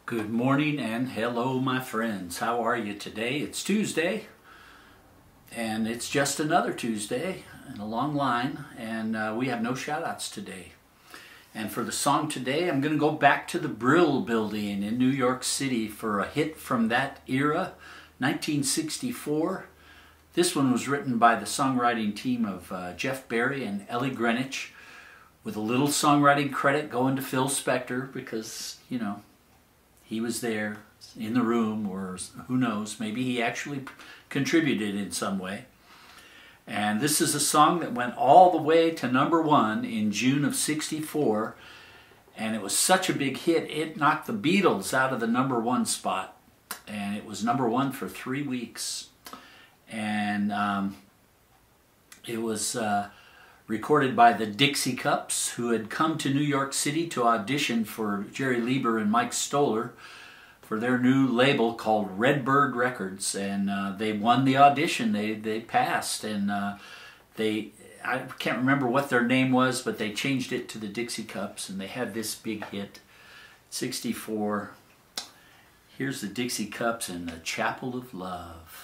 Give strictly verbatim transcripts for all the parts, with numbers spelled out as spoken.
Good morning and hello, my friends. How are you today? It's Tuesday, and it's just another Tuesday in a long line, and uh, we have no shout-outs today. And for the song today, I'm going to go back to the Brill Building in New York City for a hit from that era, nineteen sixty-four. This one was written by the songwriting team of uh, Jeff Barry and Ellie Greenwich, with a little songwriting credit going to Phil Spector because, you know, he was there in the room, or who knows, maybe he actually contributed in some way. And this is a song that went all the way to number one in June of sixty-four, and it was such a big hit, it knocked the Beatles out of the number one spot, and it was number one for three weeks. And um, it was uh, recorded by the Dixie Cups, who had come to New York City to audition for Jerry Leiber and Mike Stoller for their new label called Redbird Records, and uh, they won the audition. They they passed, and uh, they I can't remember what their name was, but they changed it to the Dixie Cups, and they had this big hit, sixty-four. Here's the Dixie Cups in the Chapel of Love.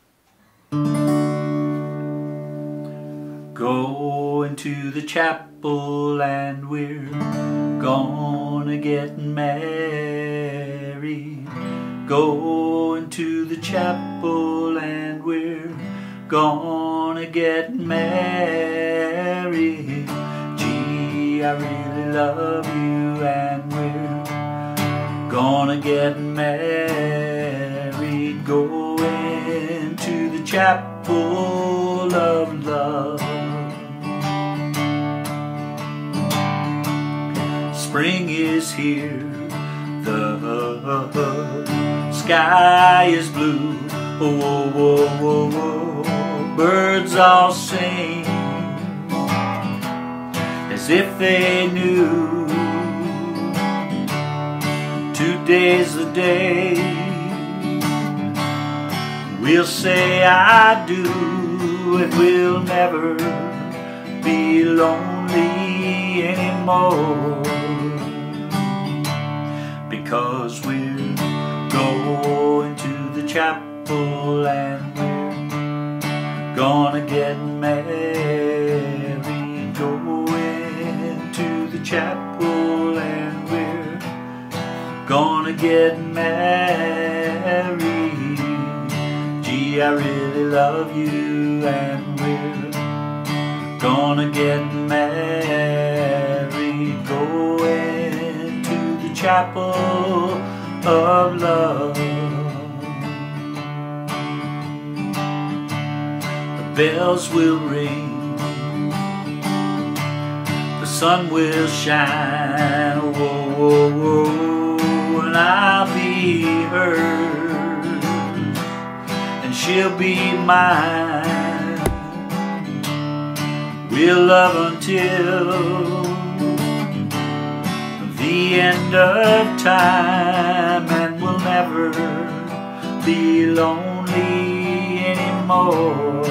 Go into the chapel and we're gonna get married. Go into the chapel and we're gonna get married. Gee, I really love you and we're gonna get married. Go into the chapel of love. Spring is here, the sky is blue, oh, whoa, whoa, whoa, whoa. Birds all sing as if they knew today's the day we'll say I do, and we'll never be lonely anymore. Because we're going to the chapel and we're gonna get married. Going to the chapel and we're gonna get married. Gee, I really love you and we're gonna get married. Going to the chapel of love. The bells will ring, the sun will shine, whoa, whoa, whoa, and I'll be hers, and she'll be mine. We'll love until the end of time, and we'll never be lonely anymore.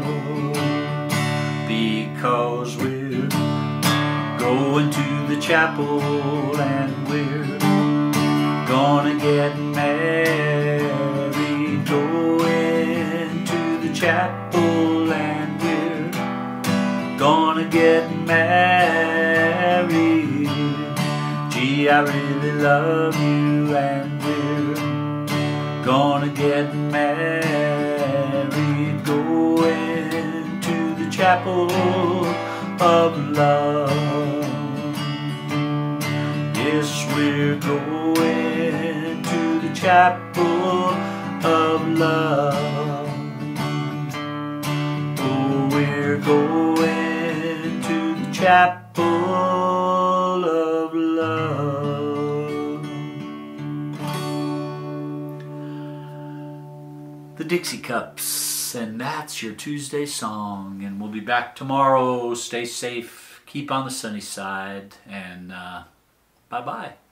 Because we're going to the chapel and we're gonna get married. Going to the chapel and we're gonna get married. Gee, I really love you and we're gonna get married. Going to the chapel of love. Yes, we're going to the chapel of love. Oh, we're going to the chapel of love. The Dixie Cups, and that's your Tuesday song, and we'll be back tomorrow. Stay safe, keep on the sunny side, and uh, bye-bye.